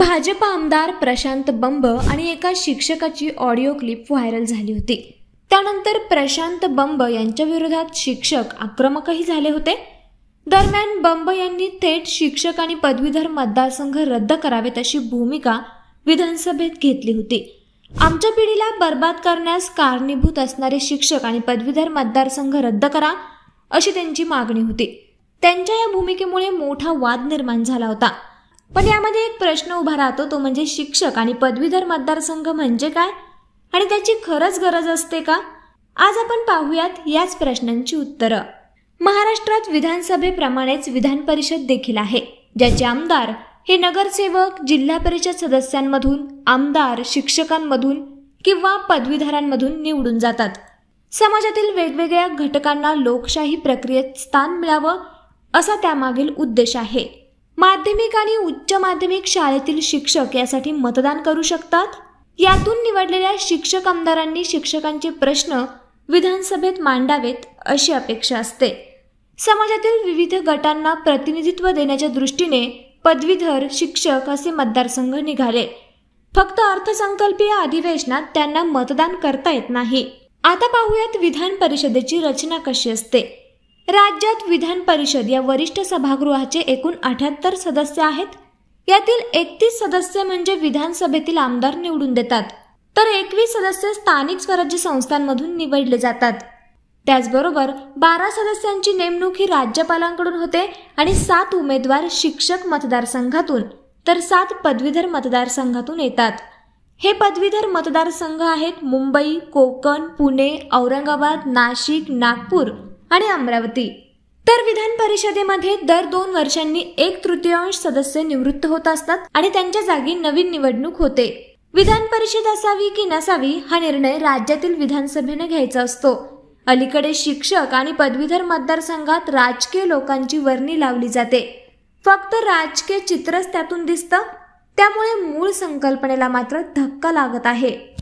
भाजप आमदार प्रशांत बंब आणि एका शिक्षकाची ऑडिओ क्लिप व्हायरल झाली होती। त्यानंतर प्रशांत बंब यांच्या विरोधात शिक्षक आक्रमकही झाले होते। दरम्यान बंब यांनी थेट शिक्षक आणि पदवीधर मतदारसंघ रद्द करावेत अशी भूमिका विधानसभेत घेतली होती। आमच्या पिढीला बर्बाद करण्यास कारणीभूत असणारे शिक्षक आणि पदवीधर मतदारसंघ रद्द करा अशी त्यांची मागणी होती। त्यांच्या या भूमिकेमुळे मोठा वाद निर्माण झाला होता। पण यामध्ये एक प्रश्न उभा राहतो, तो म्हणजे शिक्षक आणि पदवीधर मतदारसंघ म्हणजे काय आणि त्याची खरंच गरज असते का? आज आपण पाहूयात याच प्रश्नांची उत्तरं। महाराष्ट्रात विधानसभेप्रमाणेच विधान परिषद देखील आहे, ज्याचे आमदार हे नगरसेवक, जिल्हा परिषद सदस्यांमधून, आमदार, शिक्षकांमधून किंवा पदवीधरांमधून निवडून जातात। समाजातील वेगवेगळ्या घटकांना लोकशाही प्रक्रियेत स्थान मिळावं असा त्यामागील उद्देश आहे। माध्यमिक आणि उच्च माध्यमिक शाळेतील शिक्षक यासाठी मतदान करू शकतात। यातून निवडलेल्या शिक्षक आमदारांनी शिक्षकांचे प्रश्न विधानसभेत मांडावेत अशी अपेक्षा असते। समाजातील विविध गटांना प्रतिनिधित्व देण्याच्या दृष्टीने पदवीधर, शिक्षक असे मतदारसंघ निघाले। फक्त अर्थसंकल्पीय अधिवेशनात त्यांना मतदान करता येत नाही। आता पाहूयात विधान परिषदेची रचना कशी असते। राज्यात विधान परिषद या वरिष्ठ सभागृहाचे एकूण 78 सदस्य आहेत। यातील 31 सदस्य म्हणजे विधानसभेतील आमदार निवडून देतात, तर 21 सदस्य स्थानिक स्वराज्य संस्थांमधून निवडले जातात। त्याचबरोबर 12 सदस्यांची नेमणूक ही राज्यपालांकडून होते आणि 7 उमेदवार शिक्षक मतदारसंघातून तर 7 पदवीधर मतदारसंघातून येतात। हे पदवीधर मतदारसंघ आहेत मुंबई, कोकण, पुणे, औरंगाबाद, नाशिक, नागपूर आणि अमरावती। तर विधान परिषदेमध्ये दर 2 वर्षांनी 1/3 सदस्य निवृत्त होत असतात आणि त्यांच्या जागी नवीन निवडणूक होते। विधान परिषद असावी की नसावी हा निर्णय राज्यातील विधानसभेने घ्यायचा असतो। अलीकडे शिक्षक आणि पदवीधर मतदारसंघात राजकीय लोकांची वर्णी लावली जाते, फक्त राजकीय चित्रच त्यातून दिसतं। त्यामुळे मूळ संकल्पनेला मात्र धक्का लागत आहे।